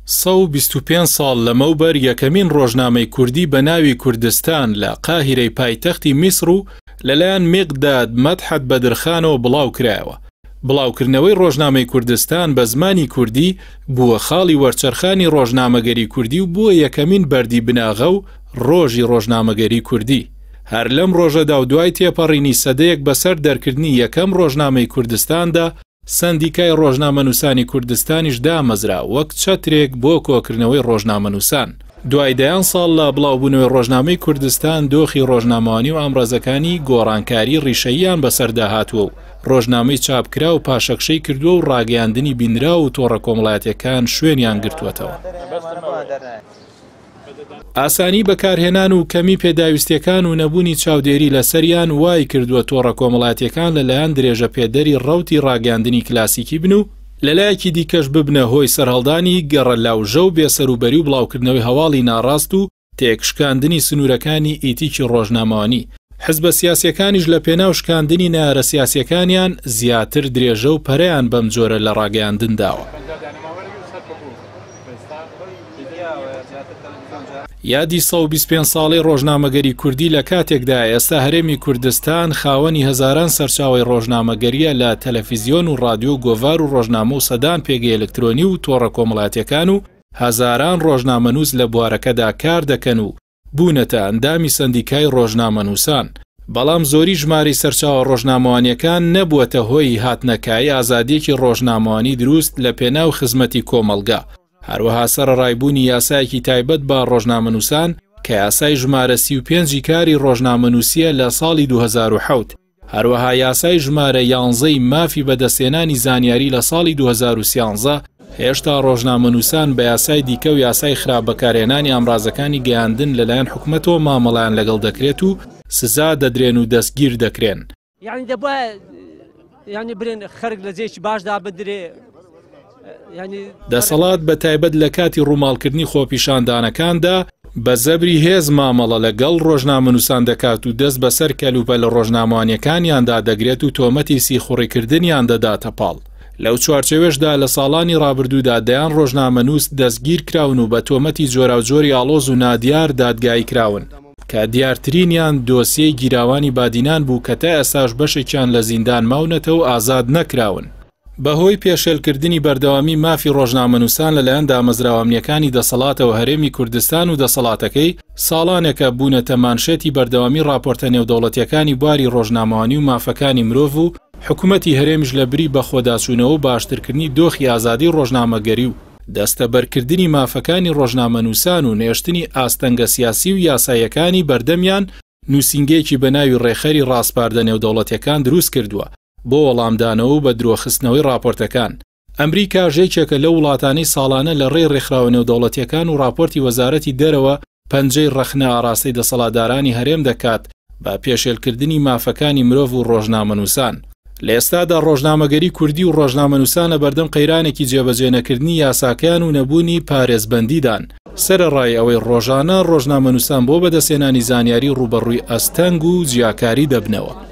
125 ساڵ لەمەوبەر یەکەمین ڕۆژنامەی کوردی بە ناوی کوردستان لە قاهیرەی پایتەختی میسر و لەلایەن میقداد مەدحەت بەدرخانەوە بڵاو کرایەوە. بڵاوکردنەوەی ڕۆژنامەی کوردستان بە زمانی کوردی بووە خاڵی وەرچەرخانی ڕۆژنامەگەری کوردی و بووە یەکەمین بەردی بناغە و ڕۆژی ڕۆژنامەگەری کوردی. هەر لەم ڕۆژەدا و دوای تێپەڕینی سەدەیەک بەسەر دەرکردنی یەکەم ڕۆژنامەی کوردستاندا سەندیکای ڕۆژنامەنووسانی کوردستانیش دامەزرا وەک چەترێک بۆ کۆکردنەوەی ڕۆژنامەنووسان. دوای دەیان ساڵ لە بڵاوبوونەوەی ڕۆژنامەی کوردستان دۆخی ڕۆژنامەوانی و ئامڕەزەکانی گۆڕانکاری ڕیشەییان بەسەردا هاتووە و ڕۆژنامەی چاپکرا و پاشەکشەی کردووە و ڕاگەیاندنی بینرا و تۆڕە کۆمەڵایەتیەکان شوێنیان گرتووەتەوە. ئاسانی بەکارهێنان و کەمی پێداویستیەکان و نەبوونی چاودێری لەسەریان وای کردووە تۆڕە کۆمەڵایەتیەکان لەلایەن درێژە پێدەری ڕەوتی ڕاگەاندنی کلاسیکی بن و لەلایەکی دیکەش ببنە هۆی سەرهەڵدانی گەڕە لاوژە و بێسەروبەری و بڵاوکردنەوەی هەواڵی ناڕاست و تێکشکاندنی سنوورەکانی ئیتیکی ڕۆژنامەوانی. حزبە سیاسیەکانیش لە پێناو شکاندنی نایارە سیاسیەکانیان زیاتر درێژە و پەرەیان بەم جۆرە لە ڕاگەیاندن داوە. یادی 125 ساڵی ڕۆژنامەگەری کوردی لە کاتێکدا ئێستا هەرێمی کوردستان خاوەنی هەزاران سەرچاوی ڕۆژنامەگەریە لە تەلەڤیزیۆن و ڕادیۆ گۆڤار و ڕۆژنامە و سەدان پێگەی ئەلکترۆنی و تۆڕە کۆمەڵایەتیەکان و هەزاران ڕۆژنامەنووس لە بوارەکەدا کار دەکەن و بوونەتە ئەندامی سەندیکای ڕۆژنامەنووسان. بەڵام زۆری ژماری سەرچاوە ڕۆژنامەوانیەکان نەبووەتە هۆی هاتنەکایی ئازادیەکی ڕۆژنامەوانی دروست لە پێناو خزمەتی کۆمەلگا. هەروەها سەرڕایبوونی یاسایەکی تایبەت بە ڕۆژنامەنووسان کە یاسای ژمارە 35 کاری ڕۆژنامەنووسیە لە ساڵی 2007. هەروەها یاسای ژمارە 11 مافی بەدەستێنانی زانیاری لە ساڵی 2013 هێشتا ڕۆژنامەنووسان بە یاسای دیکە و یاسای خراپ بەکارهێنانی ئامڕازەکانی گەیاندن لەلایەن حکومەتەوە مامەڵیان لەگەڵ دەکرێت و سزا دەدرێن و دەستگیر دەکرێن. یعنی دەبووە برێن خەرک لە جێکی باشدا بدرێ. دەسەڵات بە تایبەت لە کاتی ڕووماڵکردنی خۆپیشاندانەکاندا بە زەبری هێز مامەڵە لەگەڵ ڕۆژنامەنووسان دەکات و دەست بەسەر کەلوپە لە ڕۆژنامەوانیەکانیاندا دەگرێت و تۆمەتی سیخوڕیکردنیان دەداتە پاڵ. لەو چوارچێوەشدا لە ساڵانی ڕابردوودا دەیان ڕۆژنامەنووس دەستگیر کراون و بە تۆمەتی جۆراوجۆری ئاڵۆز و نادیار دادگایی کراون کە دیارترینیان دۆسیەی گیراوانی بادینان بوو کە تا ئێستاش بەشێکیان لە زیندان ماونەتەوە و ئازاد نەکراون. بەهۆی پێشێلکردنی بەردەوامی مافی ڕۆژنامەنووسان لەلایەن دامەزراوەمنیەکانی دەسەڵاتەوە هەرێمی کوردستان و دەسەڵاتەکەی ساڵانێکە بوونەتە مانشێتی بەردەوامی راپۆرتە نێودەوڵەتیەکانی بواری ڕۆژنامەوانی و مافەکانی مرۆڤ و حکوومەتی هەرێمیش لە بری بەخۆداچوونەوە و باشترکردنی دۆخی ئازادی ڕۆژنامەگەری و دەستەبەرکردنی مافەکانی ڕۆژنامەنووسان و نێشتنی ئاستەنگە سیاسی و یاسایەکانی بەردەمیان نووسینگەیەکی بە ناوی ڕێخەری ڕاستپاردە نێودەوڵەتیەکان دروست کردووە بۆ وەڵامدانەوە بە درۆخستنەوەی راپۆرتەکان. ئەمریکا ژێکێکە لە وڵاتانی ساڵانە لە ڕێی ڕێکخراوە نێودەوڵەتیەکان و راپۆرتی وەزارەتی دەرەوە پەنجەی ڕەخنە ئاراستەی دەسەڵاتدارانی هەرێم دەکات بە پێشێلکردنی مافەکانی مرۆڤ و ڕۆژنامەنووسان. لە ئێستادا ڕۆژنامەگەری کوردی و ڕۆژنامەنووسان لە بەردەم قەیرانێکی جێبەجێنەکردنی یاساکان و نەبوونی پارێزبەندیدان. سەرەڕای ئەوەی ڕۆژانە ڕۆژنامەنووسان بۆ بەدەستێنانی زانیاری ڕوبەڕووی ئەستەنگ و جیاکاری دەبنەوە.